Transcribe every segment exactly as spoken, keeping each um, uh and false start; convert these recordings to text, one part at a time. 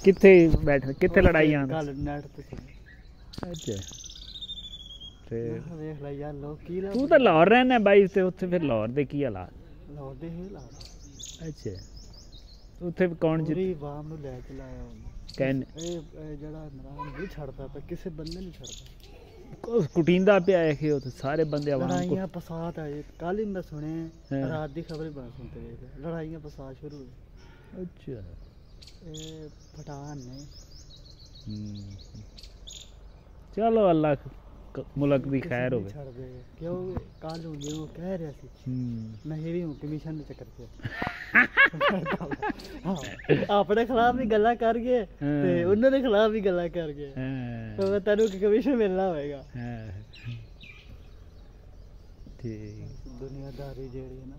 किथे बैठ किथे लड़ाई आन कल नेट ते अच्छा ते देख ले यार लोग की तू तो लाहौर रहना बाई ते उत्थे फिर लाहौर दे की हालात लाहौर दे ही हालात अच्छा उत्थे कौन पूरी वाम नु ले चलाया कहन ए जेड़ा इमरान नहीं छड़दा पे किसी बंदे नहीं छड़दा कुटिंदा पे आए खे उत्थे सारे बंदे आवाम को लड़ाइयां फसाद आए कल ही मैं सुने रात दी खबर बन सुनते रहे लड़ाइयां फसाद शुरू हुई अच्छा ए पठान ने चलो अल्लाह मुल्क दी खैर होवे क्यों कल हुंदे वो कह रहा सी मैं ये भी हूं कमीशन दे चक्कर च अपने खिलाफ भी गल्ला कर गए ते उन्हां दे खिलाफ भी गल्ला कर गए तो तेनू कमीशन मिलना होएगा ठीक दुनियादारी जेड़ी है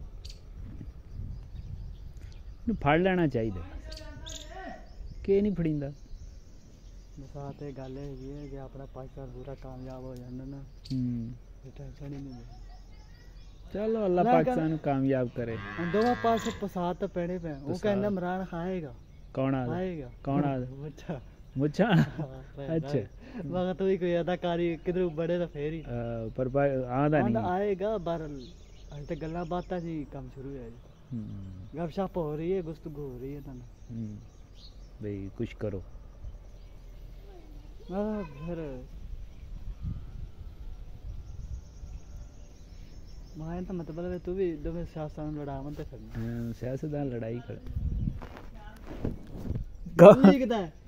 ना फड़ लेना चाहिए कि नहीं फड़ींदा साथ ये गल है कि अपना पाकिस्तान पूरा कामयाब हो जाना ना टेंशन ही नहीं चलो अल्लाह पाकिस्तान कामयाब करे दोनों पास फसाद तो पैने पे वो कहना इमरान खाएगा कौन आएगा कौन आ मुच्छा मुच्छा अच्छा मगर तो कोई अदाकारी किधर बड़े तो फेर ही पर आंदा नहीं आएगा बहरल अज तक गल्ला बातां जी काम शुरू है जी गपशप हो रही है गुफ्तगू हो रही है ना भाई कुछ करो फिर मां तो मतलब है तू भी दो सियासतदान लड़ावन ते फिरना सियासतदान लड़ाई कर ठीक है